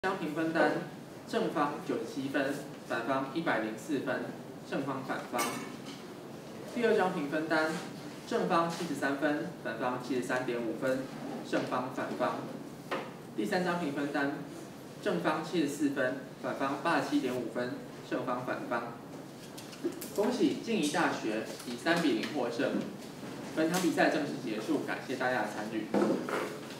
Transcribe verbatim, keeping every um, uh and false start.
张评分单，正方九十七分，反方一百零四分，正方反方。第二张评分单，正方七十三分，反方七十三点五分，正方反方。第三张评分单，正方七十四分，反方八十七点五分，正方反方。恭喜静宜大学以三比零获胜。本场比赛正式结束，感谢大家的参与。